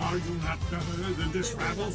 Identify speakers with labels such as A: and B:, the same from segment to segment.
A: Are you not better than this rabble?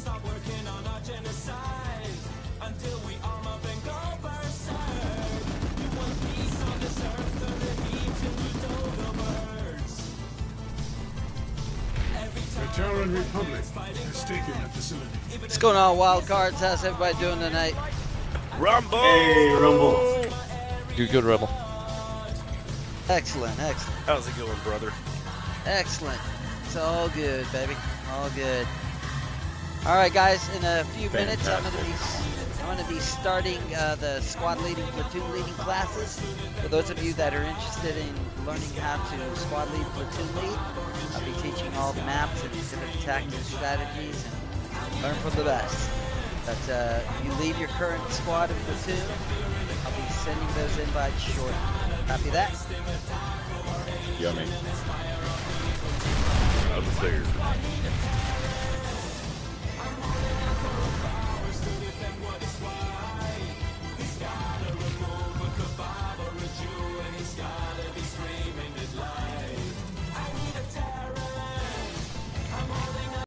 A: The Terran Republic has taken that facility.
B: What's going on, Wild Cards? How's everybody doing tonight?
C: Rumble!
D: Hey, Rumble.
C: Do good, Rebel.
B: Excellent, excellent,
C: How's it going, brother?
B: excellent. It's all good, baby. All good. All right, guys. In a few minutes, I'm gonna be starting the squad leading, platoon leading classes. For those of you that are interested in learning how to squad lead, platoon lead, I'll be teaching all the maps and different tactics, strategies, and learn from the best. But you leave your current squad and platoon, I'll be sending those invites shortly. Copy that?
D: Yummy.
C: Upstairs.